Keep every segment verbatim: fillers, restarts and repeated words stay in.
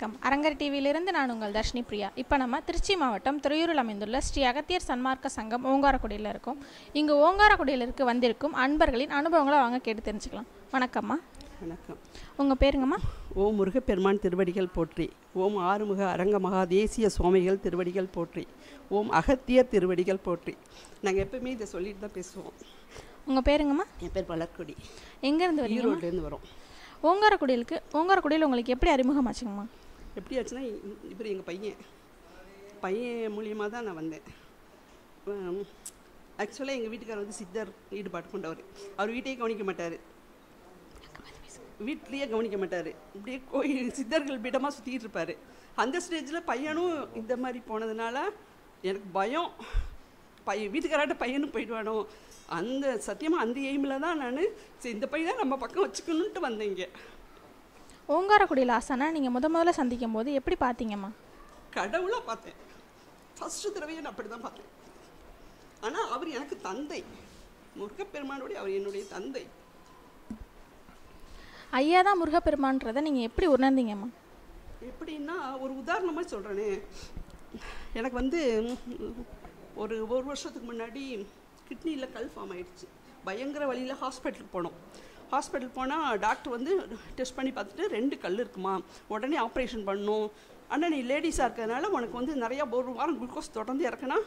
வணக்கம். அரங்கர் டிவியிலிருந்து நான் உங்கள் தர்ஷினி பிரியா. இப்போ நம்ம திருச்சி மாவட்டம் துறையூரில் அமைந்துள்ள ஸ்ரீ அகத்தியர் சன்மார்க்க சங்கம் ஓங்காரக்குடியில் இருக்கோம். இங்கு ஓங்காரக்குடியிலிருக்கு வந்திருக்கும் அன்பர்களின் அனுபவங்களை வாங்க கேட்டு தெரிஞ்சுக்கலாம். வணக்கம்மா. வணக்கம். உங்கள் பேருங்கம்மா? ஓம் முருகப்பெருமான் திருவடிகள் போற்றி. ஓம் ஆறுமுக அரங்க மகா தேசிய சுவாமிகள் திருவடிகள் போற்றி. ஓம் அகத்தியர் திருவடிகள் போற்றி. நாங்கள் எப்பவுமே இதை சொல்லிட்டு தான் பேசுவோம். உங்கள் பேருங்கம்மா? என் பேர் வளர்க்குடி. எங்கேருந்து வரீங்க? ஈரோட்லேருந்து வரோம். ஓங்காரக்குடியிலுக்கு ஓங்காரக்குடியில் உங்களுக்கு எப்படி அறிமுகமாச்சுங்கம்மா? எப்படி ஆச்சுன்னா, இவர் எங்கள் பையன் பையன் மூலியமாக தான் நான் வந்தேன். ஆக்சுவலாக எங்கள் வீட்டுக்காரர் வந்து சித்தர் ஈடுபாடு கொண்டவர். அவர் வீட்டையே கவனிக்க மாட்டார், வீட்லேயே கவனிக்க மாட்டார். இப்படியே கோயில் சித்தர்கள் பீடமாக சுற்றிட்டு இருப்பார். அந்த ஸ்டேஜில் பையனும் இந்த மாதிரி போனதுனால எனக்கு பயம், பையன் வீட்டுக்காராட்ட பையனும் போயிடுவானோ, அந்த சத்தியமாக அந்த எய்மில் தான் நான் சரி இந்த பையன் தான் நம்ம பக்கம் வச்சுக்கணுன்ட்டு வந்தேங்க. ஓங்காரக்குடியில் ஆசானா நீங்கள் முத முதல்ல சந்திக்கும் போது எப்படி பார்த்தீங்கம்மா? கடவுளாக பார்த்தேன். ஃபஸ்ட்டு தடவையை நான் அப்படி தான் பார்த்தேன். ஆனால் அவர் எனக்கு தந்தை, முருகப்பெருமானுடைய அவர் என்னுடைய தந்தை. ஐயா தான் முருகப்பெருமான்றதை நீங்கள் எப்படி உணர்ந்தீங்கம்மா? எப்படின்னா, ஒரு உதாரணமாக சொல்கிறேனே, எனக்கு வந்து ஒரு ஒரு வருஷத்துக்கு முன்னாடி கிட்னியில் கல் ஃபார்ம் ஆகிடுச்சு. பயங்கர வழியில் ஹாஸ்பிட்டலுக்கு போனோம். ஹாஸ்பிட்டல் போனால் டாக்டர் வந்து டெஸ்ட் பண்ணி பார்த்துட்டு ரெண்டு கல் இருக்குமா, உடனே ஆப்ரேஷன் பண்ணணும். ஆனால் நீ லேடிஸாக இருக்கிறதுனால உனக்கு வந்து நிறையா ஒரு வாரம் குளுக்கோஸ் தொடர்ந்து இறக்குனா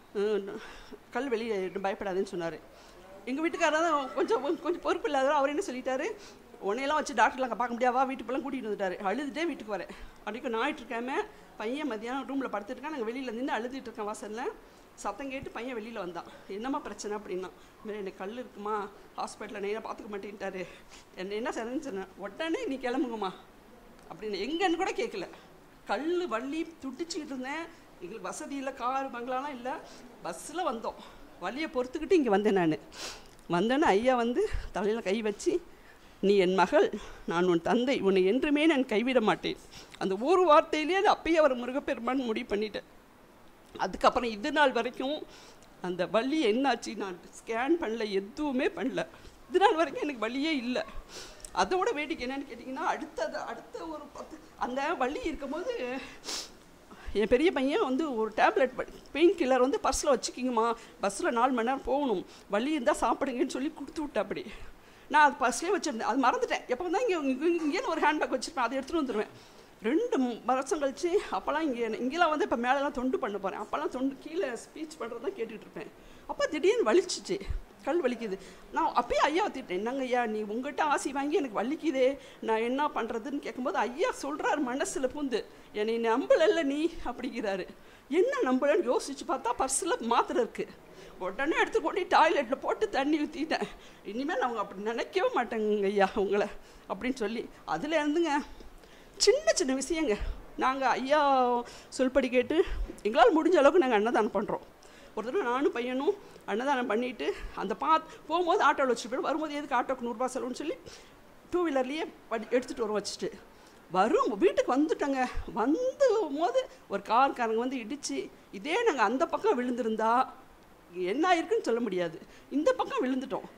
கல் வெளியே பயப்படாதுன்னு சொன்னார். எங்கள் வீட்டுக்காரர் தான் கொஞ்சம் கொஞ்சம் பொறுப்பு இல்லாதவர். அவர் என்ன சொல்லிட்டாரு, உன்னையெல்லாம் வச்சு டாக்டர்லாம் பார்க்க முடியாவா, வீட்டுக்குள்ளே கூட்டிகிட்டு வந்துட்டார். அழுதுகிட்டே வீட்டுக்கு வரேன். அன்றைக்கு ஞாயிற்றுக்கிழமை பையன் மதியானம் ரூமில் படுத்துட்டுருக்கான். நாங்கள் வெளியில் நின்று அழுதுட்டு இருக்கேன் வாசலில். சத்தம் கேட்டு பையன் வெளியில் வந்தான். என்னம்மா பிரச்சனை அப்படின்னா, இதுமாதிரி எனக்கு கல் இருக்குமா, ஹாஸ்பிட்டலில் நேராக பார்த்துக்க மாட்டேன்ட்டாரு. என்ன என்ன சரின்னு சொன்னேன். உடனே நீ கிளம்புங்கம்மா அப்படின்னு. எங்கன்னு கூட கேட்கல. கல் வள்ளி துடிச்சிக்கிட்டு இருந்தேன். எங்களுக்கு வசதி இல்லை, கார் பங்களாலாம் இல்லை. பஸ்ஸில் வந்தோம். வழியை பொறுத்துக்கிட்டு இங்கே வந்தேன். நான் வந்தேன்னு ஐயா வந்து தலையில் கை வச்சு, நீ என் மகள், நான் உன் தந்தை, உன்னை என்றுமே நான் கைவிட மாட்டேன். அந்த ஒரு வார்த்தையிலேயே அது அப்பயே அவர் முருகப்பெருமான் முடிவு பண்ணிட்டேன். அதுக்கப்புறம் இது நாள் வரைக்கும் அந்த வலி என்னாச்சு, நான் ஸ்கேன் பண்ணல, எதுவுமே பண்ணல. இது நாள் வரைக்கும் எனக்கு வலியே இல்லை. அதோட வேடிக்கை என்னன்னு கேட்டிங்கன்னா, அடுத்தது அடுத்த ஒரு பத்து அந்த வலி இருக்கும்போது என் பெரிய பையன் வந்து ஒரு டேப்லெட் பெயின் கில்லர் வந்து பர்ஸில் வச்சுக்கிங்கம்மா, பஸ்ஸில் நாலு மணி நேரம் போகணும், வலி இருந்தால் சாப்பிடுங்கன்னு சொல்லி கொடுத்து விட்டேன். அப்படி நான் அது பர்ஸ்லேயே வச்சுருந்தேன். அது மறந்துட்டேன். எப்போ தான் இங்கே இங்கேன்னு ஒரு ஹேண்ட்பேக் வச்சுருப்பேன், அதை எடுத்துகிட்டு வந்துடுவேன். ரெண்டு வருஷம் கழிச்சு அப்போல்லாம் இங்கே இங்கெல்லாம் வந்து இப்போ மேலெலாம் தொண்டு பண்ண போகிறேன். அப்போல்லாம் தொண்டு கீழே ஸ்பீச் பண்ணுறது தான் கேட்டுட்ருப்பேன். அப்போ திடீர்னு வலிச்சிச்சு, கல் வலிக்குது. நான் அப்பயே ஐயா திட்டேன், என்னங்க ஐயா நீ உங்கள்கிட்ட ஆசி வாங்கி எனக்கு வலிக்குதே, நான் என்ன பண்ணுறதுன்னு கேட்கும்போது ஐயா சொல்கிறார் மனசில் பூந்து, என்னை நம்பலைல்ல நீ அப்படிங்கிறாரு. என்ன நம்பலன்னு யோசிச்சு பார்த்தா பர்ஸில் மாத்திரை இருக்குது. உடனே எடுத்து கொண்டு டாய்லெட்டில் போட்டு தண்ணி ஊற்றிட்டேன். இனிமேல் நான் அப்படி நினைக்கவே மாட்டேங்க ஐயா உங்களை அப்படின்னு சொல்லி. அதில் இருந்துங்க சின்ன சின்ன விஷயங்க நாங்கள் ஐயா சொல்படி கேட்டு எங்களால் முடிஞ்ச அளவுக்கு நாங்கள் அன்னதானம் பண்ணுறோம். ஒரு தடவை நானும் பையனும் அன்னதானம் பண்ணிவிட்டு அந்த பா போகும்போது ஆட்டோவில் வச்சுட்டு போய்ட்டு வரும்போது எதுக்கு ஆட்டோக்கு நூறுரூபா செலவுன்னு சொல்லி டூ வீலர்லேயே படி எடுத்துகிட்டு வர வச்சுட்டு வரும் வீட்டுக்கு வந்துட்டோங்க. வந்து போது ஒரு கார்காரங்க வந்து இடித்து, இதே நாங்கள் அந்த பக்கம் விழுந்திருந்தா என்ன ஆயிருக்குன்னு சொல்ல முடியாது. இந்த பக்கம் விழுந்துட்டோம்.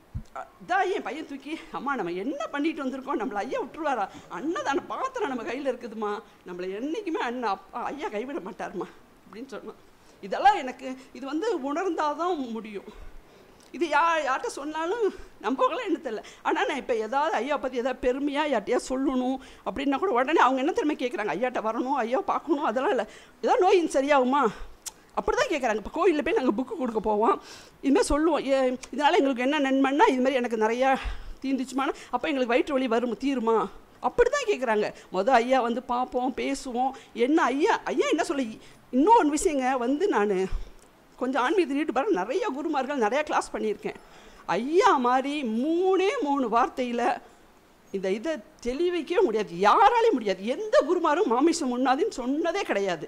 இதான் என் பையன் தூக்கி, அம்மா நம்ம என்ன பண்ணிட்டு வந்திருக்கோம், நம்மளை ஐயா விட்டுருவாரா, அண்ணதான பாத்திரம் நம்ம கையில் இருக்குதுமா, நம்மளை என்றைக்குமே அண்ணன் அப்பா ஐயா கைவிட மாட்டாருமா அப்படின்னு சொன்னான். இதெல்லாம் எனக்கு இது வந்து உணர்ந்தாதான் முடியும். இது யா யார்கிட்ட சொன்னாலும் நம்பவங்களாம் என்ன தெரியல. ஆனால் நான் இப்போ ஏதாவது ஐயா பற்றி ஏதாவது பெருமையாக யார்ட்டையா சொல்லணும் அப்படின்னா கூட உடனே அவங்க என்ன திறமை கேட்குறாங்க, ஐயாட்ட வரணும், ஐயா பார்க்கணும், அதெல்லாம் இல்லை. ஏதாவது நோயின் சரியாகுமா அப்படி தான் கேட்குறாங்க. இப்போ கோயிலில் போய் நாங்கள் புக்கு கொடுக்க போவோம், இதுமாதிரி சொல்லுவோம், ஏ இதனால் எங்களுக்கு என்ன நன்மைன்னா இதுமாதிரி எனக்கு நிறையா தீர்ந்துச்சுமானா அப்போ எங்களுக்கு வயிற்று வலி வரும் தீருமா அப்படி தான் கேட்குறாங்க. மொதல் ஐயா வந்து பார்ப்போம், பேசுவோம், என்ன ஐயா ஐயா என்ன சொல்ல. இன்னொன்று விஷயங்க வந்து நான் கொஞ்சம் ஆன்மீகத்தை ஈடுபாடு நிறையா குருமார்கள் நிறையா கிளாஸ் பண்ணியிருக்கேன். ஐயா மாதிரி மூணே மூணு வார்த்தையில் இந்த இதை தெளிவிக்கவே முடியாது, யாராலையும் முடியாது. எந்த குருமாரும் மாமிசம் உண்ணாதுன்னு சொன்னதே கிடையாது.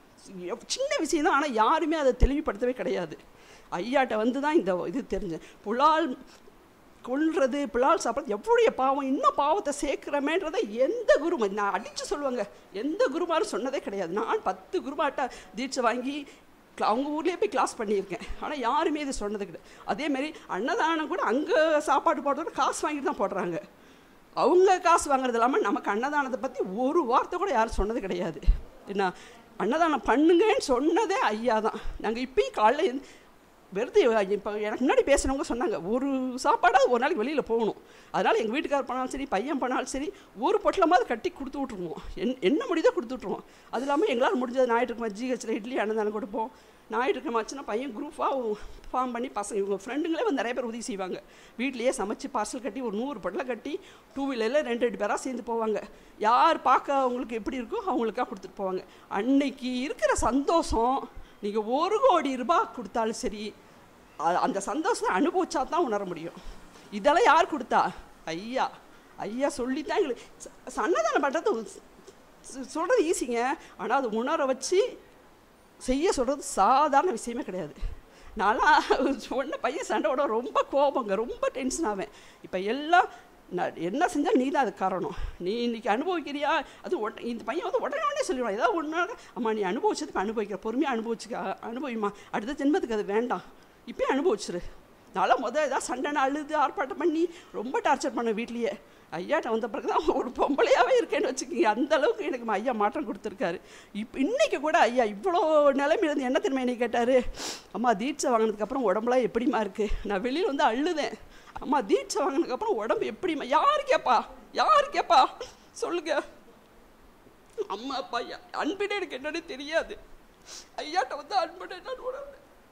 சின்ன விஷயம் தான், ஆனால் யாருமே அதை தெளிவுபடுத்தவே கிடையாது. ஐயாட்ட வந்து தான் இந்த இது தெரிஞ்சேன். புலால் கொள்வது, புலால் சாப்பிட்றது எவ்வளோ பாவம், இன்னும் பாவத்தை சேர்க்குறமேன்றதை எந்த குரு நான் அடித்து சொல்லுவாங்க, எந்த குருமாரும் சொன்னதே கிடையாது. நான் பத்து குருமாட்ட தீட்சை வாங்கி அவங்க ஊர்லேயே போய் கிளாஸ் பண்ணியிருக்கேன். ஆனால் யாருமே இது சொன்னது கிடையாது. அதேமாரி அன்னதானம் கூட அங்கே சாப்பாடு போடுறதுக்கு காசு வாங்கிட்டு தான் போடுறாங்க. அவங்க காசு வாங்குறது இல்லாமல் நமக்கு அன்னதானத்தை பற்றி ஒரு வார்த்தை கூட யாரும் சொன்னது கிடையாது. என்ன அன்னதானம் பண்ணுங்கன்னு சொன்னதே ஐயா தான். நாங்கள் இப்போயும் காலைல வெறுது இப்போ எனக்கு முன்னாடி பேசுனவங்க சொன்னாங்க, ஒரு சாப்பாடாவது ஒரு நாளைக்கு வெளியில் போகணும். அதனால் எங்கள் வீட்டுக்காரர் பண்ணாலும் சரி, பையன் பண்ணாலும் சரி, ஒரு பொட்டலமாவது கட்டி கொடுத்து விட்ருவோம். என் என்ன முடியுதோ கொடுத்து விட்ருவோம். அது இல்லாமல் எங்களால் முடிஞ்சது ஞாயிற்றுக்கிழமை ஜிஹெச்சில் இட்லி அன்னதானம் கொடுப்போம். ஞாயிற்றுக்கிழமை ஆச்சுன்னா பையன் குரூப்பாக ஃபார்ம் பண்ணி பசங்க இவங்க ஃப்ரெண்டுங்களே வந்து நிறைய பேர் உதவி செய்வாங்க. வீட்லேயே சமைச்சு பார்சல் கட்டி ஒரு நூறு பொட்டலை கட்டி டூ வீலரில் ரெண்டு ரெண்டு பேராக சேர்ந்து போவாங்க. யார் பார்க்க அவங்களுக்கு எப்படி இருக்கோ அவங்களுக்காக கொடுத்துட்டு போவாங்க. அன்னைக்கு இருக்கிற சந்தோஷம் நீங்கள் ஒரு கோடி ரூபாய் கொடுத்தாலும் சரி, அந்த சந்தோஷத்தை அனுபவிச்சா தான் உணர முடியும். இதெல்லாம் யார் கொடுத்தா? ஐயா. ஐயா சொல்லி தான் எங்களுக்கு அன்னதானம் பண்ணுறது சொல்கிறது ஈஸிங்க. ஆனால் அது உணர வச்சு செய்ய சொல்கிறது சாதாரண விஷயமே கிடையாது. நான்லாம் சொன்ன பையன் சண்டையோட ரொம்ப கோபங்க, ரொம்ப டென்ஷன் ஆவேன். இப்போ எல்லாம் நான் என்ன செஞ்சால் நீ தான் அதுக்கு காரணம், நீ இன்றைக்கி அனுபவிக்கிறியா? அது உட இந்த பையன் வந்து உடனே உடனே சொல்லிடுவான். ஏதாவது ஒன்று, அம்மா நீ அனுபவிச்சதுக்கு அனுபவிக்கிற, பொறுமையாக அனுபவிச்சுக்க, அனுபவிமா, அடுத்த ஜென்மத்துக்கு அது வேண்டாம், இப்போயே அனுபவிச்சிரு. நான்லாம் முதல் ஏதாவது சண்டைன்னு அழுது ஆர்ப்பாட்டம் பண்ணி ரொம்ப டார்ச்சர் பண்ணேன் வீட்லேயே. ஐயாட்ட வந்த பிறகு தான் ஒரு பொம்பளையாகவே இருக்கேன்னு வச்சுக்கிங்க. அந்தளவுக்கு எனக்கு ஐயா மாற்றம் கொடுத்துருக்காரு. இப்போ இன்றைக்கி கூட ஐயா இவ்வளோ நிலைமையிலேருந்து என்ன திரும்ப என்னை கேட்டார், அம்மா தீட்சை வாங்கினதுக்கப்புறம் உடம்புலாம் எப்படிமா இருக்குது? நான் வெளியில் வந்து அழுதேன். அம்மா தீட்சை வாங்கினதுக்கப்புறம் உடம்பு எப்படிமா? யாரு கேட்பா? யாரு கேட்பா சொல்லுங்க. அம்மா அப்பா அன்பினே எனக்கு என்னன்னு தெரியாது. ஐயாட்ட வந்து அன்புன்னு என்னன்னு உணர்வு.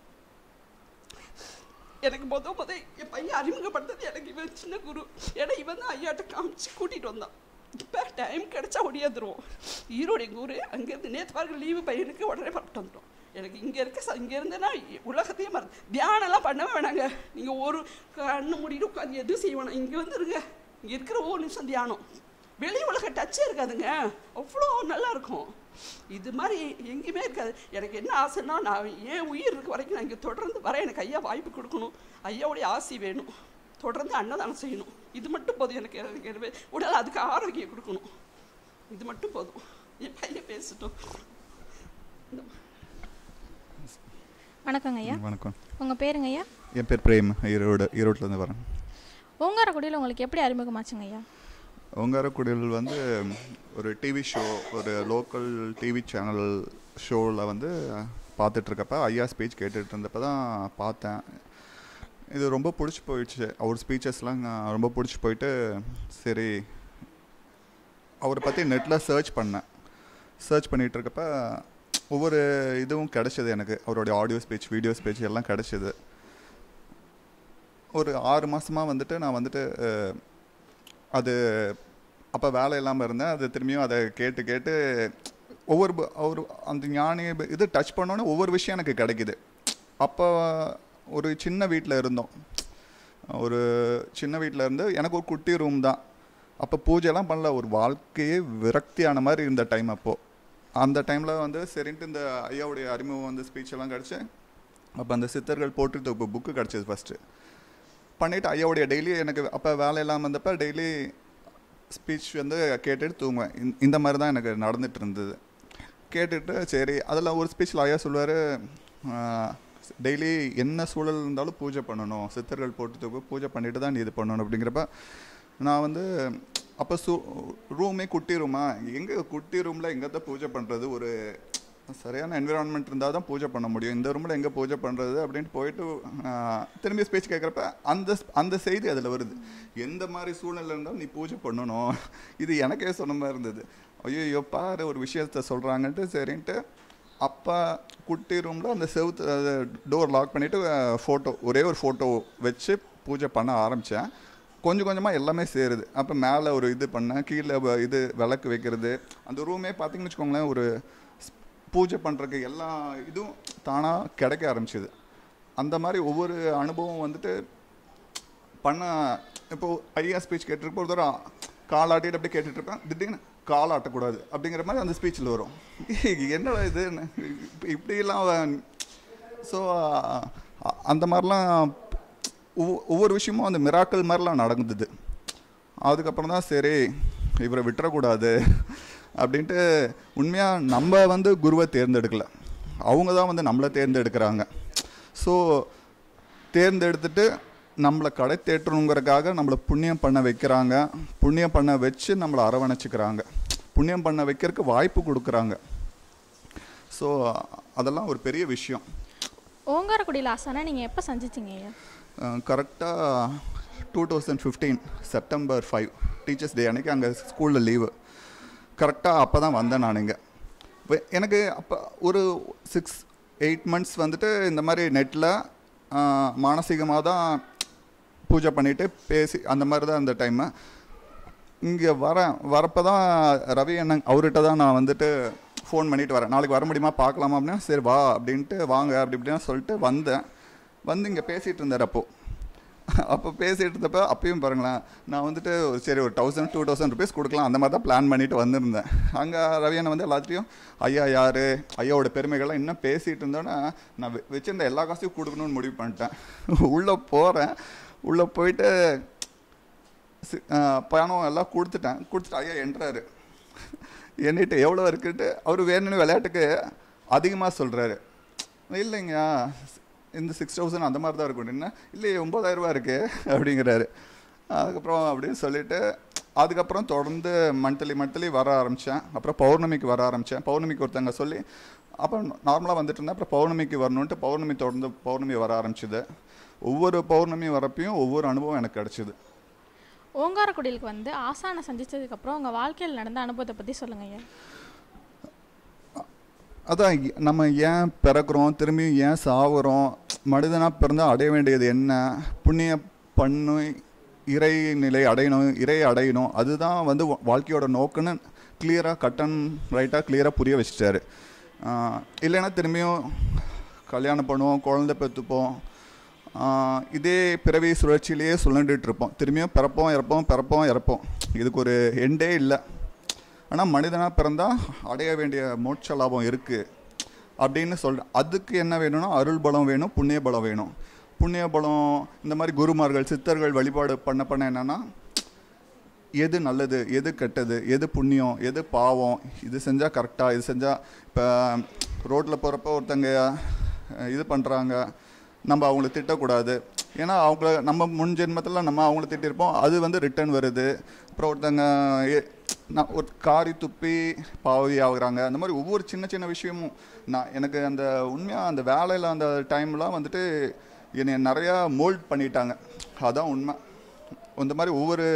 எனக்கு முத முத என் பையன் அறிமுகப்படுத்தது எனக்கு இவன் சின்ன குரு. ஏன்னா இவன் தான் ஐயாட்ட காமிச்சு கூட்டிகிட்டு வந்தான். இப்போ டைம் கிடச்சா ஒடியாந்துருவோம். ஈரோடு எங்கள் ஊர். அங்கேருந்து நேற்று பாருங்க லீவு பையனுக்கு உடனே பரப்பிட்டு வந்துட்டோம். எனக்கு இங்கே இருக்க இங்கே இருந்தேன்னா உலகத்தையே மறந்து தியானம்லாம் பண்ணவே வேணாங்க. நீங்கள் ஒரு கண்ணு மூடிட்டு உட்காந்து எதுவும் செய்ய வேணாம். இங்கே வந்துருங்க. இங்கே இருக்கிற ஒரு நிமிஷம் தியானம். வெளி உலக டச்சே இருக்காதுங்க. அவ்வளோ நல்லாயிருக்கும். இது மாதிரி எங்கேயுமே இருக்காது. எனக்கு என்ன ஆசைன்னா, நான் ஏன் உயிர் இருக்க வரைக்கும் நான் இங்கே தொடர்ந்து வர எனக்கு ஐயா வாய்ப்பு கொடுக்கணும். ஐயாவுடைய ஆசை வேணும். தொடர்ந்து அன்னதானம் செய்யணும். இது மட்டும் போதும் எனக்கு. எனக்கு உடல் அதுக்கு ஆரோக்கியம் கொடுக்கணும். இது மட்டும் போதும். என் பையன் பேசட்டும். வணக்கங்க ஐயா. வணக்கம். உங்கள் பேருங்க ஐயா? என் பேர் பிரேம். ஈரோடு ஈரோட்டிலேருந்து வரேன். ஓங்காரக்குடியில் உங்களுக்கு எப்படி அறிமுகமாச்சுங்க ஐயா? ஓங்காரக்குடியில் வந்து ஒரு டிவி ஷோ, ஒரு லோக்கல் டிவி சேனல் ஷோவில் வந்து பார்த்துட்ருக்கப்ப ஐயா ஸ்பீச் கேட்டுட்டு இருந்தப்போ தான் பார்த்தேன். இது ரொம்ப பிடிச்சி போயிடுச்சு. அவர் ஸ்பீச்சஸ்லாம் ரொம்ப பிடிச்சி போயிட்டு சரி அவரை பற்றி நெட்டில் சர்ச் பண்ணேன். சர்ச் பண்ணிகிட்ருக்கப்ப ஒவ்வொரு இதுவும் கிடச்சிது எனக்கு. அவருடைய ஆடியோ ஸ்பீச், வீடியோ ஸ்பீச் எல்லாம் கிடச்சிது. ஒரு ஆறு மாதமாக வந்துட்டு நான் வந்துட்டு அது அப்போ வேலை இல்லாமல் இருந்தேன். அது திரும்பியும் அதை கேட்டு கேட்டு ஒவ்வொரு ஒரு அந்த ஞானி இது டச் பண்ணோன்னே ஒவ்வொரு விஷயம் எனக்கு கிடைக்கிது. அப்போ ஒரு சின்ன வீட்டில் இருந்தோம். ஒரு சின்ன வீட்டில் இருந்து எனக்கு ஒரு குட்டி ரூம் தான். அப்போ பூஜைலாம் பண்ணல. ஒரு வாழ்க்கையே விரக்தியான மாதிரி இருந்த டைம். அப்போது அந்த டைமில் வந்து சரின்ட்டு இந்த ஐயாவுடைய அறிமுகம் வந்து ஸ்பீச்செல்லாம் கிடச்சி அப்போ அந்த சித்தர்கள் போட்டு இப்போ புக்கு கிடச்சிது ஃபஸ்ட்டு. பண்ணிவிட்டு ஐயாவுடைய டெய்லி எனக்கு அப்போ வேலை இல்லாமல் வந்தப்போ டெய்லி ஸ்பீச் வந்து கேட்டுட்டு தூங்குவேன். இந்த மாதிரி தான் எனக்கு நடந்துகிட்டு இருந்தது. கேட்டுட்டு சரி அதில் ஒரு ஸ்பீச்சில் ஐயா சொல்லுவார், டெய்லி என்ன சூழல் இருந்தாலும் பூஜை பண்ணணும், சித்தர்கள் போட்டு தூக்கு பூஜை பண்ணிட்டு தான் நீ இது பண்ணணும் அப்படிங்கிறப்ப நான் வந்து அப்போ சூ ரூமே குட்டி ரூமா, எங்கே குட்டி ரூமில் எங்கே தான் பூஜை பண்ணுறது, ஒரு சரியான என்விரான்மெண்ட் இருந்தால் தான் பூஜை பண்ண முடியும், இந்த ரூமில் எங்கே பூஜை பண்ணுறது அப்படின்ட்டு போயிட்டு திரும்பி ஸ்பீச் கேட்குறப்ப அந்த அந்த செய்தி அதில் வருது. எந்த மாதிரி சூழ்நிலை இருந்தாலும் நீ பூஜை பண்ணணும். இது எனக்கே சொன்ன மாதிரி இருந்தது. ஐயோ பாரு ஒரு விஷயத்த சொல்கிறாங்கன்ட்டு சரின்ட்டு அப்போ குட்டி ரூமில் அந்த செவுத்து டோர் லாக் பண்ணிவிட்டு ஃபோட்டோ ஒரே ஒரு ஃபோட்டோ வச்சு பூஜை பண்ண ஆரம்பித்தேன். கொஞ்சம் கொஞ்சமாக எல்லாமே சேருது. அப்போ மேலே ஒரு இது பண்ணேன், கீழே இது விளக்கு வைக்கிறது, அந்த ரூமே பார்த்திங்கன்னு வச்சுக்கோங்களேன் ஒரு பூஜை பண்ணுறதுக்கு எல்லா இதுவும் தானாக கிடைக்க ஆரம்பிச்சிது. அந்த மாதிரி ஒவ்வொரு அனுபவம் வந்துட்டு பண்ண இப்போது ஐயா ஸ்பீச் கேட்டுருப்போம், ஒரு தடவை காலாட்டிட்டு அப்படியே கேட்டுட்ருப்பேன், திடீர்னு கால் ஆட்டக்கூடாது அப்படிங்கிற மாதிரி அந்த ஸ்பீச்சில் வரும். என்ன இது இப்படிலாம். ஸோ அந்த மாதிரிலாம் ஒவ்வொரு விஷயமும் அந்த மிராக்கள் மாதிரிலாம் நடந்தது. அதுக்கப்புறம் தான் சரி இவரை விட்டுறக்கூடாது அப்படின்ட்டு. உண்மையாக நம்ம வந்து குருவை தேர்ந்தெடுக்கலை, அவங்க தான் வந்து நம்மளை தேர்ந்தெடுக்கிறாங்க. ஸோ தேர்ந்தெடுத்துட்டு நம்மளை கடை தேற்றணுங்கிறதுக்காக நம்மளை புண்ணியம் பண்ண வைக்கிறாங்க, புண்ணியம் பண்ண வச்சு நம்மளை அரவணைச்சிக்கிறாங்க, புண்ணியம் பண்ண வைக்கிறதுக்கு வாய்ப்பு கொடுக்குறாங்க. ஸோ அதெல்லாம் ஒரு பெரிய விஷயம். ஓங்காரக்குடியில் ஆசானா நீங்கள் எப்போ சந்திச்சிங்க ஐயா? கரெக்டாக two thousand fifteen September five teachers day அன்றைக்கி அங்கே ஸ்கூலில் லீவு. கரெக்டாக அப்போ தான் வந்தேன் நான் இங்கே. இப்போ எனக்கு அப்போ ஒரு சிக்ஸ் எயிட் மந்த்ஸ் வந்துட்டு இந்த மாதிரி நெட்டில் மானசீகமாக தான் பூஜை பண்ணிவிட்டு பேசி அந்த மாதிரி தான் இந்த டைமு. இங்கே வரேன் வரப்போ தான் ரவி அண்ணன் அவர்கிட்ட தான் நான் வந்துட்டு ஃபோன் பண்ணிவிட்டு வரேன், நாளைக்கு வர முடியுமா பார்க்கலாமா அப்படின்னா, சரி வா அப்படின்ட்டு வாங்க அப்படி இப்படின்னு சொல்லிட்டு வந்தேன். வந்து இங்கே பேசிகிட்டு இருந்தார். அப்போது அப்போ பேசிகிட்டு இருந்தப்போ அப்பயும் பாருங்களேன், நான் வந்துட்டு சரி ஒரு தௌசண்ட் டூ தௌசண்ட் ருபீஸ் கொடுக்கலாம் அந்த மாதிரி தான் பிளான் பண்ணிவிட்டு வந்திருந்தேன். அங்கே ரவியனை வந்து எல்லாத்தையும் ஐயா யார், ஐயாவோட பெருமைகள்லாம் இன்னும் பேசிகிட்டு இருந்தோன்னா நான் வச்சுருந்த எல்லா காசையும் கொடுக்கணும்னு முடிவு பண்ணிட்டேன். உள்ளே போகிறேன், உள்ளே போயிட்டு பணம் எல்லாம் கொடுத்துட்டேன். கொடுத்துட்டு ஐயா என்றாரு என்கிட்ட எவ்வளோ இருக்குன்ட்டு. அவர் வேணும்னு விளையாட்டுக்கு அதிகமாக சொல்கிறாரு. இல்லைங்க இந்த சிக்ஸ் தௌசண்ட் அந்த மாதிரி தான் இருக்கும் அப்படின்னா, இல்லையே ஒம்பதாயிரரூபா இருக்குது அப்படிங்கிறாரு. அதுக்கப்புறம் அப்படின்னு சொல்லிவிட்டு அதுக்கப்புறம் தொடர்ந்து மந்த்லி மந்த்லி வர ஆரம்பித்தேன். அப்புறம் பௌர்ணமிக்கு வர ஆரம்பித்தேன். பௌர்ணமிக்கு ஒருத்தங்க சொல்லி அப்போ நார்மலாக வந்துட்டு இருந்தேன். அப்புறம் பௌர்ணமிக்கு வரணுன்ட்டு பௌர்ணமி தொடர்ந்து பௌர்ணமி வர ஆரம்பிச்சிது. ஒவ்வொரு பௌர்ணமி வரப்பையும் ஒவ்வொரு அனுபவம் எனக்கு கிடச்சிது. ஓங்காரக்குடிலுக்கு வந்து ஆசானை சந்தித்ததுக்கப்புறம் உங்கள் வாழ்க்கையில் நடந்த அனுபவத்தை பற்றி சொல்லுங்கள் ஐயா. அதான் நம்ம ஏன் பிறக்கிறோம், திரும்பியும் ஏன் சாகுறோம், மனிதனாக பிறந்தால் அடைய வேண்டியது என்ன, புண்ணிய பண்ணு இறை நிலை அடையணும், இறை அடையணும், அதுதான் வந்து வாழ்க்கையோட நோக்குன்னு கிளியராக கட் அண்ட் ரைட்டாக கிளியராக புரிய வச்சுட்டாரு. இல்லைன்னா திரும்பியும் கல்யாணம் பண்ணுவோம், குழந்தை பெற்றுப்போம், இதே பிறவி சுழற்சியிலேயே சுழண்டுட்டு இருப்போம். திரும்பியும் பிறப்போம் இறப்போம் பிறப்போம் இறப்போம், இதுக்கு ஒரு எண்டே இல்லை. ஆனால் மனிதனாக பிறந்தால் அடைய வேண்டிய மோட்ச லாபம் இருக்குது அப்படின்னு சொல்கிறேன். அதுக்கு என்ன வேணும்னா அருள் பலம் வேணும், புண்ணிய பலம் வேணும். புண்ணிய பலம் இந்த மாதிரி குருமார்கள் சித்தர்கள் வழிபாடு பண்ண பண்ண என்னென்னா எது நல்லது எது கெட்டது, எது புண்ணியம் எது பாவம், இது செஞ்சால் கரெக்டாக, இது செஞ்சால் இப்போ ரோட்டில் போகிறப்ப ஒருத்தங்க இது பண்ணுறாங்க, நம்ம அவங்கள திட்டக்கூடாது. ஏன்னா அவங்கள நம்ம முன் ஜென்மத்தில் நம்ம அவங்கள திட்டிருப்போம், அது வந்து ரிட்டர்ன் வருது. அப்புறம் ஒருத்தங்க நான் ஒரு காரி துப்பி பாவி ஆகுறாங்க. அந்த மாதிரி ஒவ்வொரு சின்ன சின்ன விஷயமும் நான் எனக்கு அந்த உண்மையாக அந்த வேலையில் அந்த டைம்லாம் வந்துட்டு என்னை நிறையா மோல்ட் பண்ணிட்டாங்க. அதான் உண்மை. இந்த மாதிரி ஒவ்வொரு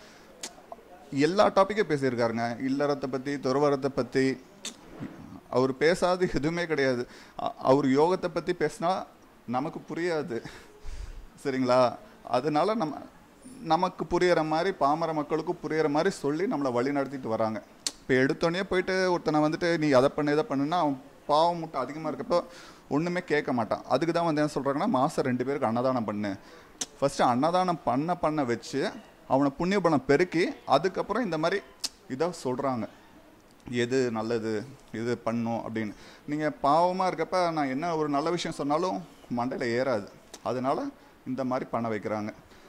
எல்லா டாப்பிக்கும் பேசியிருக்காருங்க. இல்லறத்தை பற்றி, துறவரத்தை பற்றி அவர் பேசாது எதுவுமே கிடையாது. அவர் யோகத்தை பற்றி பேசினா நமக்கு புரியாது, சரிங்களா? அதனால நம்ம நமக்கு புரிகிற மாதிரி பாமர மக்களுக்கும் புரிகிற மாதிரி சொல்லி நம்மளை வழி நடத்திட்டு வராங்க. இப்போ எடுத்தோடனே போயிட்டு ஒருத்தனை வந்துட்டு நீ அதை பண்ணு இதை பண்ணுன்னா அவன் பாவம் மூட்டை அதிகமாக இருக்கப்போ ஒன்றுமே கேட்க மாட்டான். அதுக்கு தான் வந்து என்ன சொல்கிறாங்கன்னா மாதம் ரெண்டு பேருக்கு அன்னதானம் பண்ணு. ஃபஸ்ட்டு அன்னதானம் பண்ண பண்ண வச்சு அவனை புண்ணிய பலம் பெருக்கி அதுக்கப்புறம் இந்த மாதிரி இதை சொல்கிறாங்க, எது நல்லது இது பண்ணும் அப்படின்னு. நீங்கள் பாவமாக இருக்கப்ப நான் என்ன ஒரு நல்ல விஷயம் சொன்னாலும் மண்டையில் ஏறாது. அதனால் இந்த மாதிரி பண்ண வைக்கிறாங்க.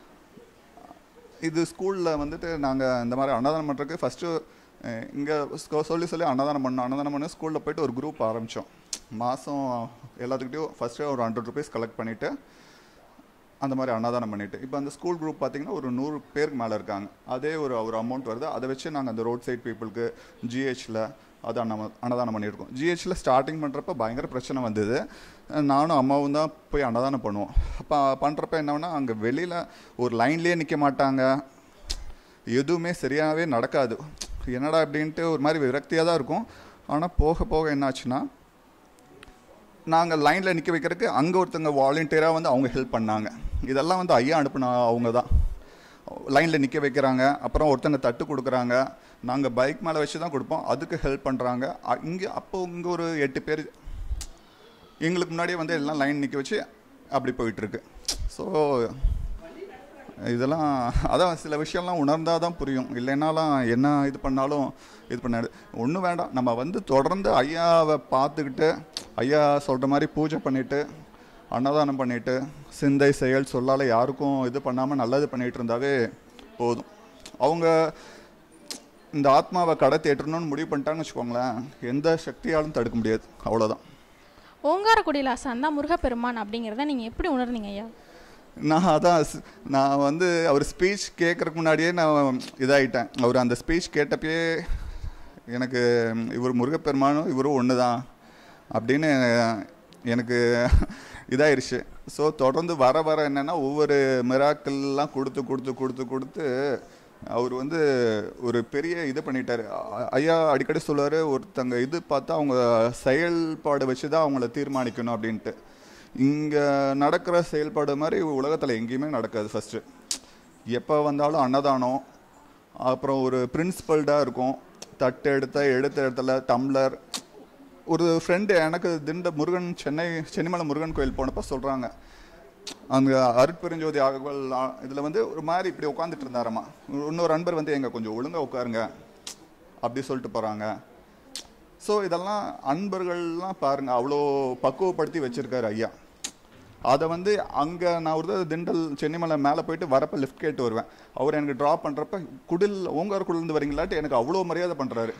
இது ஸ்கூலில் வந்துட்டு நாங்கள் இந்த மாதிரி அன்னதானம் பண்ணுறதுக்கு ஃபஸ்ட்டு இங்கே சொல்லி சொல்லி அன்னதானம் பண்ணோம். அன்னதானம் பண்ணி ஸ்கூலில் போய்ட்டு ஒரு குரூப் ஆரம்பித்தோம். மாதம் எல்லாத்துக்கிட்டையும் ஃபஸ்ட்டு ஒரு ஹண்ட்ரட் ருபீஸ் கலெக்ட் பண்ணிவிட்டு அந்த மாதிரி அன்னதானம் பண்ணிவிட்டு இப்போ அந்த ஸ்கூல் குரூப் பார்த்திங்கன்னா ஒரு நூறு பேருக்கு மேலே இருக்காங்க. அதே ஒரு ஒரு அமௌண்ட் வருது. அதை வச்சு நாங்கள் அந்த ரோட் சைட் பீப்புளுக்கு ஜிஹெச்சில் அது அன்ன அன்னதானம் பண்ணியிருக்கோம். ஜிஹெச்சில் ஸ்டார்டிங் பண்ணுறப்ப பயங்கர பிரச்சனை வந்தது. நானும் அம்மாவும் தான் போய் அன்னதானம் பண்ணுவோம். அப்போ பண்ணுறப்ப என்னன்னா அங்கே வெளியில் ஒரு லைன்லேயே நிற்க மாட்டாங்க, எதுவுமே சரியாகவே நடக்காது. என்னடா அப்படின்ட்டு ஒரு மாதிரி விரக்தியாக தான் இருக்கும். ஆனால் போக போக என்னாச்சுன்னா நாங்கள் லைனில் நிற்க வைக்கிறதுக்கு அங்கே ஒருத்தங்க வாலண்டியராக வந்து அவங்க ஹெல்ப் பண்ணாங்க. இதெல்லாம் வந்து ஐயா அனுப்புனா அவங்க தான் லைனில் நிற்க வைக்கிறாங்க. அப்புறம் ஒருத்தங்க தட்டு கொடுக்குறாங்க, நாங்கள் பைக் மேலே வச்சு தான் கொடுப்போம், அதுக்கு ஹெல்ப் பண்ணுறாங்க. இங்கே அப்போ இங்கே ஒரு எட்டு பேர் எங்களுக்கு முன்னாடியே வந்து எல்லாம் லைன் நிற்க வச்சு அப்படி போயிட்டுருக்கு. ஸோ இதெல்லாம் அதான் சில விஷயம்லாம் உணர்ந்தால் தான் புரியும். இல்லைன்னாலாம் என்ன இது பண்ணாலும் இது பண்ணாது. ஒன்றும் வேண்டாம், நம்ம வந்து தொடர்ந்து ஐயாவை பார்த்துக்கிட்டு ஐயா சொல்கிற மாதிரி பூஜை பண்ணிவிட்டு அன்னதானம் பண்ணிவிட்டு சிந்தை செயல் சொல்லால் யாருக்கும் இது பண்ணாமல் நல்லது பண்ணிகிட்டு இருந்தாவே போதும். அவங்க இந்த ஆத்மாவை கடை தேற்றணும்னு முடிவு பண்ணிட்டாங்கன்னு வச்சுக்கோங்களேன், எந்த சக்தியாலும் தடுக்க முடியாது. அவ்வளோதான். ஓங்காரக்குடியில் ஆசான் தான் முருகப்பெருமான் அப்படிங்கிறத நீங்கள் எப்படி உணர்ந்தீங்க ஐயா? நான் அதான் ஸ்- நான் வந்து அவர் ஸ்பீச் கேட்குறதுக்கு முன்னாடியே நான் இதாகிட்டேன். அவர் அந்த ஸ்பீச் கேட்டப்பயே எனக்கு இவர் முருகப்பெருமானும் இவரும் ஒன்று தான் அப்படின்னு எனக்கு இதாயிருச்சு. ஸோ தொடர்ந்து வர வர என்னென்னா ஒவ்வொரு மிராக்கள்லாம் கொடுத்து கொடுத்து கொடுத்து கொடுத்து அவர் வந்து ஒரு பெரிய இது பண்ணிட்டார். அ- ஐயா அடிக்கடி சொல்லுவார், ஒருத்தங்க இது பார்த்தா அவங்க செயல்பாடு வச்சு தான் அவங்கள தீர்மானிக்கணும் அப்படின்ட்டு. இங்கே நடக்கிற செயல்பாடு மாதிரி உலகத்தில் எங்கேயுமே நடக்காது. ஃபஸ்ட்டு எப்போ வந்தாலும் அன்னதானம், அப்புறம் ஒரு பிரின்சிபல்டாக இருக்கும். தட்டு எடுத்த எடுத்த இடத்துல டம்ளர். ஒரு ஃப்ரெண்டு எனக்கு திண்ட முருகன் சென்னை சென்னிமலை முருகன் கோயில் போனப்போ சொல்கிறாங்க, அங்கே அருட்பெருஞ்சோதி ஆகவல் இதில் வந்து ஒரு மாதிரி இப்படி உட்காந்துட்டு இருந்தாராம்மா. இன்னொரு அன்பர் வந்து எங்க கொஞ்சம் ஒழுங்காக உட்காருங்க அப்படி சொல்லிட்டு போகிறாங்க. ஸோ இதெல்லாம் அன்பர்கள்லாம் பாருங்கள் அவ்வளோ பக்குவப்படுத்தி வச்சுருக்காரு ஐயா. அதை வந்து அங்கே நான் ஒரு தடவை திண்டல் சென்னிமலை மேலே போயிட்டு வரப்போ லிஃப்ட் கேட்டு வருவேன். அவர் எனக்கு ட்ராப் பண்ணுறப்ப குடில் ஓங்கார் குடிலேருந்து வரீங்களாட்டு எனக்கு அவ்வளோ மரியாதை பண்ணுறாரு.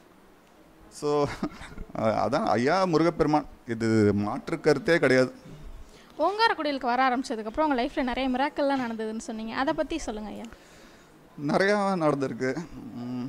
ஸோ அதான் ஐயா முருகப்பெருமான், இது மாற்று கருத்தே கிடையாது. ஓங்காரக்குடிலுக்கு வர ஆரம்பிச்சதுக்கப்புறம் உங்கள் லைஃப்பில் நிறைய மிராக்கள்லாம் நடந்ததுன்னு சொன்னீங்க, அதை பற்றி சொல்லுங்கள் ஐயா. நிறையா நடந்திருக்கு. உம்,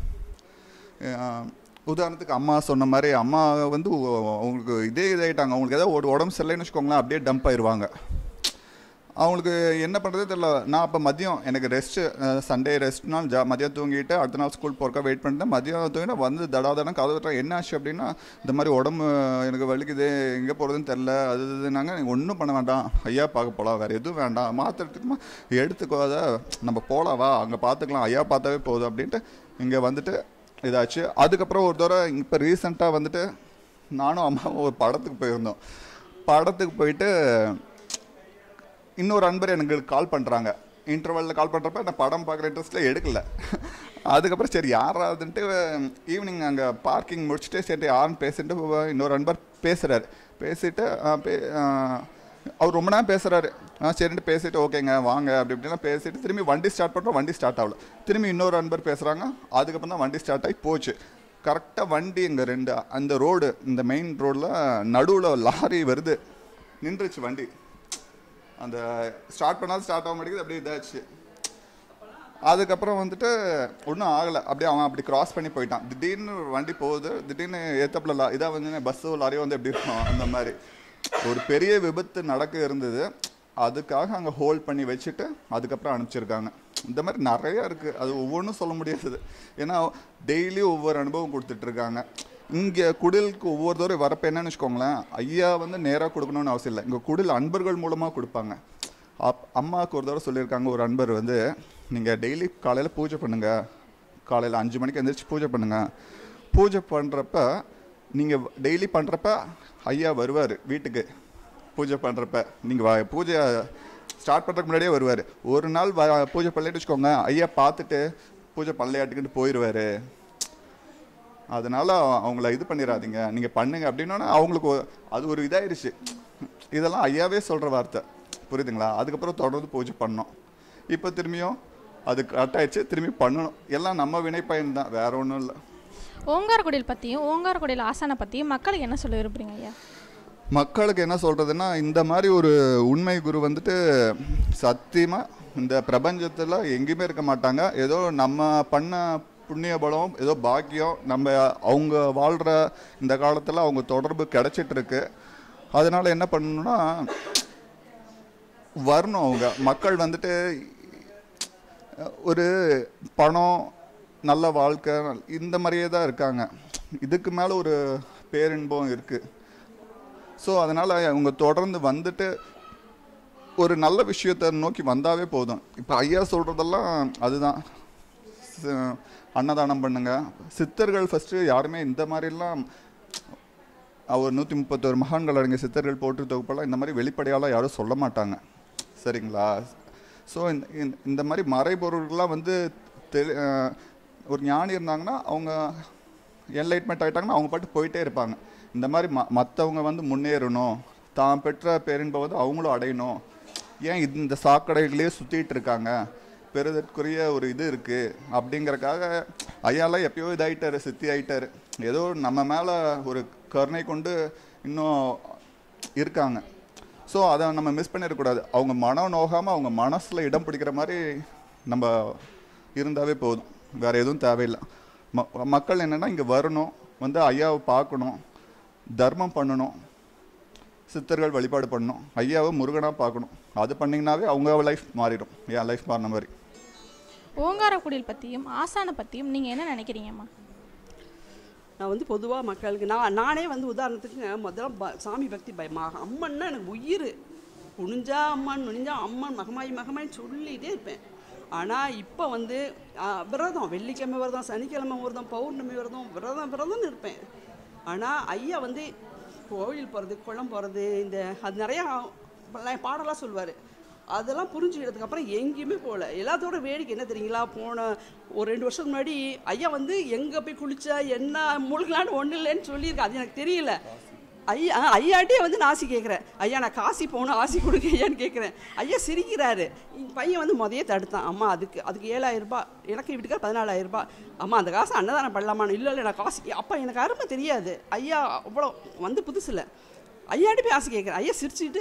அஹ், உதாரணத்துக்கு அம்மா சொன்ன மாதிரி அம்மா வந்து ஒ- அவங்களுக்கு இதே இதாயிட்டாங்க. அவங்களுக்கு ஏதாவது ஒரு உடம்பு சரியில்லைன்னு வச்சுக்கோங்களேன், அப்படியே டம்ப் ஆயிடுவாங்க. அவங்களுக்கு என்ன பண்ணுறதே தெரியல. நான் அப்போ மதியம் எனக்கு ரெஸ்ட்டு, சண்டே ரெஸ்ட்னால் ஜா மதியம் தூங்கிட்டு அடுத்த நாள் ஸ்கூல் போகிறக்கா வெயிட் பண்ணிட்டு மதியம் தூங்கினா வந்து தடாதடம் கதவு தட்டுறேன். என்ன ஆச்சு அப்படின்னா, இந்த மாதிரி உடம்பு எனக்கு வலிக்குது, எங்கே போகிறதுன்னு தெரில, அது இதுனாங்க. நீங்கள் ஒன்றும் பண்ண வேண்டாம், ஐயா பார்க்க போகலாம், வேறு எதுவும் வேண்டாம், மாத்திரத்துக்குமா எடுத்துக்கோ, அதை நம்ம போகலாவா, அங்கே பார்த்துக்கலாம், ஐயா பார்த்தாவே போதும் அப்படின்ட்டு இங்கே வந்துட்டு இதாச்சு. அதுக்கப்புறம் ஒரு தடவை இப்போ ரீசெண்டாக வந்துட்டு நானும் அம்மாவும் ஒரு படத்துக்கு போயிருந்தோம். படத்துக்கு போயிட்டு இன்னொரு அன்பர் எனக்கு கால் பண்ணுறாங்க. இன்டர்வலில் கால் பண்ணுறப்ப நான் படம் பார்க்குற இன்ட்ரெஸ்ட்டில் எடுக்கல. அதுக்கப்புறம் சரி யாராவதுன்ட்டு ஈவினிங் அங்கே பார்க்கிங் முடிச்சுட்டு சரி யாருன்னு பேசிட்டு இன்னொரு அன்பர் பேசுகிறாரு. பேசிட்டு ஆ, பே ஆ, அவர் ரொம்ப நேரம் பேசுகிறாரு. ஆ சரின்ட்டு பேசிட்டு ஓகேங்க வாங்க அப்படி இப்படிலாம் பேசிட்டு திரும்பி வண்டி ஸ்டார்ட் பண்ணுறோம். வண்டி ஸ்டார்ட் ஆகல. திரும்பி இன்னொரு அன்பர் பேசுகிறாங்க. அதுக்கப்புறம் தான் வண்டி ஸ்டார்ட் ஆகி போச்சு. கரெக்டாக வண்டி இங்கே ரெண்டு அந்த ரோடு, இந்த மெயின் ரோடில் நடுவில் லாரி வருது, நின்றுச்சு வண்டி. அந்த ஸ்டார்ட் பண்ணாலும் ஸ்டார்ட் ஆக மாட்டேங்குது, அப்படியே இதாச்சு. அதுக்கப்புறம் வந்துட்டு ஒன்றும் ஆகலை, அப்படியே அவன் அப்படி கிராஸ் பண்ணி போயிட்டான். திடீர்னு வண்டி போகுது, திடீர்னு ஏத்தப்பில் லா இதாக வந்து பஸ்ஸோ லாரியோ வந்து எப்படி இருக்கும் அந்த மாதிரி ஒரு பெரிய விபத்து நடக்க இருந்தது. அதுக்காக அங்கே ஹோல்ட் பண்ணி வச்சுட்டு அதுக்கப்புறம் அனுப்பிச்சிருக்காங்க. இந்த மாதிரி நிறையா இருக்குது, அது ஒவ்வொன்றும் சொல்ல முடியாது. ஏன்னா டெய்லி ஒவ்வொரு அனுபவம் கொடுத்துட்ருக்காங்க. இங்கே குடிலுக்கு ஒவ்வொரு தடவை வரப்போ என்னன்னு வச்சுக்கோங்களேன், ஐயா வந்து நேராக கொடுக்கணும்னு அவசியம் இல்லை. இங்கே குடில் அன்பர்கள் மூலமாக கொடுப்பாங்க. அப் அம்மாவுக்கு ஒரு தடவை சொல்லியிருக்காங்க, ஒரு அன்பர் வந்து நீங்கள் டெய்லி காலையில் பூஜை பண்ணுங்கள், காலையில் அஞ்சு மணிக்கு எழுந்திரிச்சு பூஜை பண்ணுங்கள். பூஜை பண்ணுறப்ப நீங்கள் டெய்லி பண்ணுறப்ப ஐயா வருவார் வீட்டுக்கு. பூஜை பண்ணுறப்ப நீங்கள் வ பூஜை ஸ்டார்ட் பண்ணுறதுக்கு முன்னாடியே வருவார். ஒரு நாள் வ பூஜை பண்ணலைன்னு வச்சுக்கோங்க, ஐயா பார்த்துட்டு பூஜை பண்ணலையாட்டுக்கிட்டு போயிடுவார். அதனால் அவங்கள இது பண்ணிடாதீங்க, நீங்கள் பண்ணுங்க அப்படின்னா அவங்களுக்கு அது ஒரு இதாயிருச்சு. இதெல்லாம் ஐயாவே சொல்கிற வார்த்தை, புரியுதுங்களா? அதுக்கப்புறம் தொடர்ந்து பூஜை பண்ணோம். இப்போ திரும்பியும் அது கரெக்ட் ஆயிடுச்சு, திரும்பி பண்ணணும். எல்லாம் நம்ம வினைப்பயன் தான், வேற ஒன்றும் இல்லை. ஓங்காரக்குடியில் பற்றியும் ஓங்காரக்குடியில் ஆசானை பற்றியும் மக்களுக்கு என்ன சொல்ல விரும்புறீங்க ஐயா? மக்களுக்கு என்ன சொல்கிறதுன்னா, இந்த மாதிரி ஒரு உண்மை குரு வந்துட்டு சத்தியமாக இந்த பிரபஞ்சத்தில் எங்கேயுமே இருக்க மாட்டாங்க. ஏதோ நம்ம பண்ண புண்ணிய பலம், ஏதோ பாக்கியம், நம்ம அவங்க வாழ்கிற இந்த காலத்தில் அவங்க தொடர்பு கிடச்சிட்ருக்கு. அதனால் என்ன பண்ணணும்னா வரணும். அவங்க மக்கள் வந்துட்டு ஒரு பணம், நல்ல வாழ்க்கை, இந்த மாதிரியே தான் இருக்காங்க. இதுக்கு மேலே ஒரு பேரின்பம் இருக்குது. ஸோ அதனால் அவங்க தொடர்ந்து வந்துட்டு ஒரு நல்ல விஷயத்தை நோக்கி வந்தாவே போதும். இப்போ ஐயா சொல்கிறதெல்லாம் அதுதான், அன்னதானம் பண்ணுங்க. சித்தர்கள் ஃபஸ்ட்டு யாருமே இந்த மாதிரிலாம் அவர் நூற்றி முப்பத்தோரு மகான்கள் அடங்கிய சித்தர்கள் போட்டு தொகுப்பெல்லாம் இந்த மாதிரி வெளிப்படையாலாம் யாரும் சொல்ல மாட்டாங்க, சரிங்களா? ஸோ இந்த இந்த மாதிரி மறைபொருள்கள்லாம் வந்து தெரி ஒரு ஞானி இருந்தாங்கன்னா அவங்க என்லைட்மெண்ட் ஆகிட்டாங்கன்னா அவங்க பாட்டு போயிட்டே இருப்பாங்க. இந்த மாதிரி ம மற்றவங்க வந்து முன்னேறணும், தான் பெற்ற பேரின்பை வந்து அவங்களும் அடையணும். ஏன் இந்த சாக்கடைகளே சுற்றிட்டு இருக்காங்க, பெறுதற்குரிய ஒரு இது இருக்குது அப்படிங்கிறக்காக ஐயாலாம் எப்பயோ இதாகிட்டார், சித்தி ஆகிட்டார். ஏதோ நம்ம மேலே ஒரு கருணை கொண்டு இன்னும் இருக்காங்க. ஸோ அதை நம்ம மிஸ் பண்ணிடக்கூடாது. அவங்க மனம் நோகாமல் அவங்க மனசில் இடம் பிடிக்கிற மாதிரி நம்ம இருந்தாவே போதும், வேறு எதுவும் தேவையில்லை. ம மக்கள் என்னென்னா இங்கே வரணும், வந்து ஐயாவை பார்க்கணும், தர்மம் பண்ணணும், சித்தர்கள் வழிபாடு பண்ணணும், ஐயாவை முருகனாக பார்க்கணும். அது பண்ணிங்கனாவே அவங்க லைஃப் மாறிடும், என் லைஃப் மாறின மாதிரி. ஓங்காரக்குடில் பற்றியும் ஆசானை பற்றியும் நீங்கள் என்ன நினைக்கிறீங்கம்மா? நான் வந்து பொதுவாக மக்களுக்கு நான் நானே வந்து உதாரணத்துக்கு முதல்ல ப சாமி பக்தி பயமா, அம்மன்னா எனக்கு உயிர். குனிஞ்சா அம்மன், நுனிஞ்சா அம்மன், மகமாயி மகமாயின்னு சொல்லிகிட்டே இருப்பேன். ஆனால் இப்போ வந்து விரதம், வெள்ளிக்கிழமை விரதம், சனிக்கிழமை விரதம், பௌர்ணமி விரதம், விரதம் விரதம்னு இருப்பேன். ஆனால் ஐயா வந்து கோவில் போகிறது, குளம் போகிறது, இந்த அது நிறையா பாடலாம் சொல்லுவார். அதெல்லாம் புரிஞ்சுக்கிறதுக்கப்புறம் எங்கேயுமே போகல. எல்லாத்தோட வேடிக்கை என்ன தெரியுங்களா, போன ஒரு ரெண்டு வருஷத்துக்கு முன்னாடி ஐயா வந்து எங்கே போய் குளிச்சா என்ன முழுகலான்னு ஒன்றும் இல்லைன்னு சொல்லியிருக்கேன். அது எனக்கு தெரியல. ஐயா ஐயாட்டே வந்து நான் ஆசி கேட்குறேன், ஐயா நான் காசி போகணும், ஆசி கொடுங்க ஐயான்னு கேட்குறேன். ஐயா சிரிக்கிறாரு. பையன் வந்து முதையே தடுத்தான், அம்மா அதுக்கு அதுக்கு ஏழாயிரரூபா, எனக்கு வீட்டுக்கார் பதினாலாயிரரூபா, அம்மா அந்த காசு அன்னதானம் பண்ணலாமான்னு. இல்லை இல்லை நான் காசு, அப்போ எனக்கு அருமை தெரியாது. ஐயா அவ்வளோ வந்து புதுசில் ஐயாட்டே போய் ஆசை கேட்குறேன். ஐயா சிரிச்சுட்டு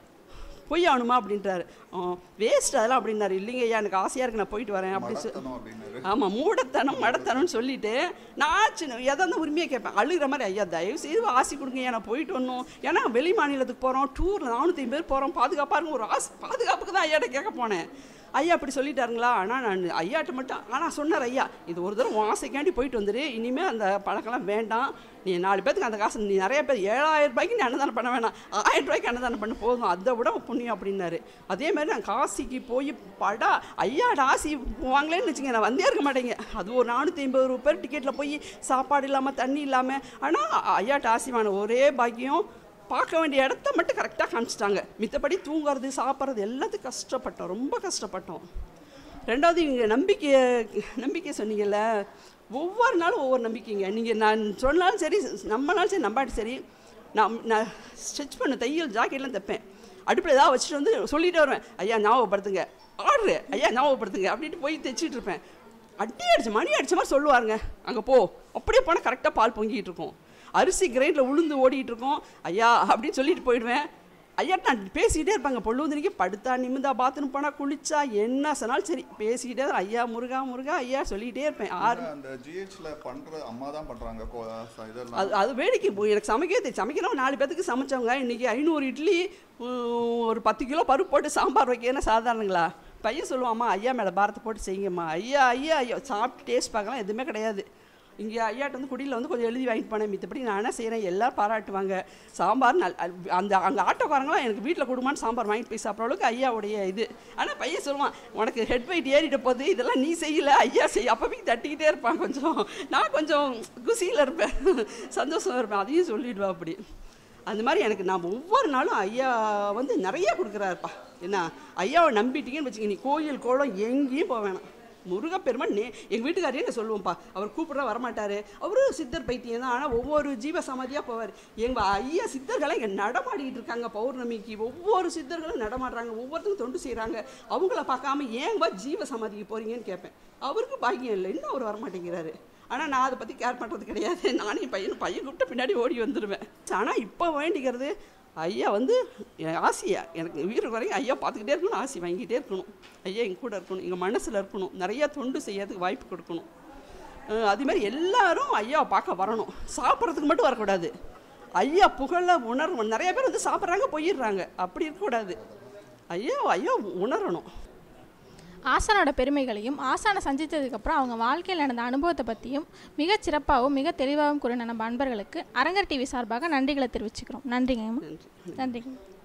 போய் ஆகணுமா அப்படின்றாரு. வேஸ்ட் அதெல்லாம் அப்படின்னாரு. இல்லைங்க ஐயா எனக்கு ஆசையாக இருக்கு, நான் போயிட்டு வரேன் அப்படின்னு சொல்லி. ஆமாம், மூடத்தனம் மடத்தனம்னு சொல்லிட்டு நான் சின்ன எதாவது உரிமையாக கேட்பேன், அழுகிற மாதிரி. ஐயா தயவு செய்து ஆசை கொடுங்க, ஏன் நான் போயிட்டு வரணும், ஏன்னா வெளி மாநிலத்துக்கு போகிறோம், டூரில் நானூற்றி பேர் போகிறோம், பாதுகாப்பாக இருக்கும். ஒரு ஆசை பாதுகாப்புக்கு தான் ஐயாட்ட கேட்க போனேன். ஐயா அப்படி சொல்லிட்டாருங்களா. ஆனால் நான் ஐயாட்ட மட்டும் ஆனால் சொன்னார், ஐயா இது ஒரு தடவை உன் ஆசைக்காண்டி போயிட்டு வந்துரு, இனிமேல் அந்த பழக்கம்லாம் வேண்டாம், நீ நாலு பேருக்கு அந்த காசு, நீ நிறைய பேர் ஏழாயிரம் ரூபாய்க்கு நீ அன்னதானம் பண்ண வேணாம், ஆயிரம் ரூபாய்க்கு அன்னதானம் பண்ண போதும், அதை விட புண்ணியம் அப்படின்னாரு. அதே மாதிரி நான் காசிக்கு போய் படா ஐயாட்ட ஆசி வாங்கலேன்னு வச்சுங்க, நான் வந்தே இருக்க மாட்டேங்க. அது ஒரு நானூற்றி ஐம்பது ரூபா பேர் டிக்கெட்டில் போய் சாப்பாடு இல்லாமல் தண்ணி இல்லாமல். ஆனால் ஐயாட்ட ஆசி வாங்கின ஒரே பாக்கியம், பார்க்க வேண்டிய இடத்த மட்டும் கரெக்டாக காமிச்சிட்டாங்க. மித்தபடி தூங்குறது சாப்பிட்றது எல்லாத்துக்கும் கஷ்டப்பட்டோம், ரொம்ப கஷ்டப்பட்டோம். ரெண்டாவது இவங்க நம்பிக்கை நம்பிக்கை சொன்னீங்கல்ல, ஒவ்வொரு நாளும் ஒவ்வொரு நம்பிக்கைங்க. நீங்கள் நான் சொன்னாலும் சரி, நம்மனாலும் சரி, நம்பாட்டி சரி, நான் நான் ஸ்டிச் பண்ண தையல் ஜாக்கெட்லாம் தைப்பேன். அடுப்பில் ஏதாவது வச்சுட்டு வந்து சொல்லிகிட்டே வருவேன், ஐயா ஞாபகப்படுத்துங்க, ஆர்டரு ஐயா ஞாபகப்படுத்துங்க அப்படின்ட்டு போய் தைச்சிட்டு இருப்பேன். அடி அடிச்சு மணி அடித்த மாதிரி சொல்லுவாருங்க, அங்கே போ, அப்படியே போனால் கரெக்டாக பால் பொங்கிட்டு இருக்கும், அரிசி கிரைண்டில் உளுந்து ஓடிட்டு இருக்கோம், ஐயா அப்படின்னு சொல்லிட்டு போயிடுவேன். ஐயா நான் பேசிக்கிட்டே இருப்பாங்க, பொழுதுனிக்கு படுத்தா நிமிந்தா பாத்ரூம் போனால் குளிச்சா என்ன சொன்னாலும் சரி பேசிக்கிட்டே தான் ஐயா முருகா முருகா ஐயா சொல்லிகிட்டே இருப்பேன். ஆறு அந்த ஜிஹெச்ல பண்ற அம்மா தான் பண்றாங்க இதெல்லாம். அது அது வேடிக்கை போய் எனக்கு சமைக்கவே தெரியும். சமைக்கிறோம் நாலு பேத்துக்கு சமைச்சவங்க இன்றைக்கி ஐநூறு இட்லி ஒரு பத்து கிலோ பருப்பு போட்டு சாம்பார் வைக்கணும் சாதாரணங்களா? பையன் சொல்லுவாம்மா ஐயா மேலே பாரத்தை போட்டு செய்யுங்கம்மா. ஐயா ஐயா ஐயா சாப்பிட்டு டேஸ்ட் பார்க்கலாம், எதுவுமே கிடையாது. இங்கே ஐயாட்ட வந்து குடியில் வந்து கொஞ்சம் எழுதி வாங்கிட்டு போனேன், மித்தபடி நான் என்ன செய்கிறேன், எல்லோரும் பாராட்டுவாங்க. சாம்பார் நல் அந்த அங்கே ஆட்டோக்காரங்களாம் எனக்கு வீட்டில் கொடுமான்னு சாம்பார் வாங்கிட்டு போய் சாப்பிட்ற அளவுக்கு ஐயாவுடைய இது. ஆனால் பையன் சொல்லுவான், உனக்கு ஹெட் வெயிட் ஏறிட்ட போது இதெல்லாம் நீ செய்யலை ஐயா செய், அப்போ போய் தட்டிக்கிட்டே இருப்பான். கொஞ்சம் நான் கொஞ்சம் குசியில் இருப்பேன், சந்தோஷமாக இருப்பேன், அதையும் சொல்லிவிடுவேன். அப்படி அந்த மாதிரி எனக்கு நான் ஒவ்வொரு நாளும் ஐயா வந்து நிறையா கொடுக்குறாருப்பா. என்ன ஐயாவை நம்பிட்டீங்கன்னு வச்சுக்க, நீ கோயில் கோலம் எங்கேயும் போக வேணாம், முருகப்பெருமான் நே எங்கள் வீட்டுக்காரையே நான் சொல்லுவோம்ப்பா, அவர் கூப்பிட்றா வரமாட்டார், அவரும் சித்தர் பைத்தியம் தான், ஆனால் ஒவ்வொரு ஜீவ சமாதியாக போவார். எங்கள் ஐயா சித்தர்களை இங்கே நடமாடிக்கிட்டு இருக்காங்க, பௌர்ணமிக்கு ஒவ்வொரு சித்தர்களும் நடமாடுறாங்க, ஒவ்வொருத்தரும் தொண்டு செய்கிறாங்க, அவங்கள பார்க்காம ஏங்கப்பா ஜீவ சமாதிக்கு போகிறீங்கன்னு கேட்பேன். அவருக்கு பாக்கியம் இல்லை, இன்னும் அவர் வரமாட்டேங்கிறாரு. ஆனால் நான் அதை பற்றி கேர் பண்ணுறது கிடையாது, நானே பையன் பையன் கூப்பிட்டு பின்னாடி ஓடி வந்துடுவேன். ஆனால் இப்போ வேண்டிக்கிறது ஐயா வந்து என் ஆசையா எனக்கு வீடு வரைக்கும் ஐயா பார்த்துக்கிட்டே இருக்கணும், ஆசை வாங்கிக்கிட்டே இருக்கணும், ஐயா எங்கள் கூட இருக்கணும், எங்கள் மனசில் இருக்கணும், நிறையா தொண்டு செய்யறதுக்கு வாய்ப்பு கொடுக்கணும். அதேமாதிரி எல்லாரும் ஐயாவை பார்க்க வரணும், சாப்பிட்றதுக்கு மட்டும் வரக்கூடாது, ஐயா புகழ உணரணும். நிறைய பேர் வந்து சாப்பிட்றாங்க போயிடுறாங்க, அப்படி இருக்கக்கூடாது, ஐயா ஐயா உணரணும். ஆசானோட பெருமைகளையும் ஆசானை சந்தித்ததுக்கப்புறம் அவங்க வாழ்க்கையில் நடந்த அனுபவத்தை பற்றியும் மிகச் சிறப்பாகவும் மிக தெளிவாகவும் கூறின நம்ம அன்பர்களுக்கு அரங்கர் டிவி சார்பாக நன்றிகளை தெரிவிச்சுக்கிறோம். நன்றிங்க. நன்றி. நன்றிங்க.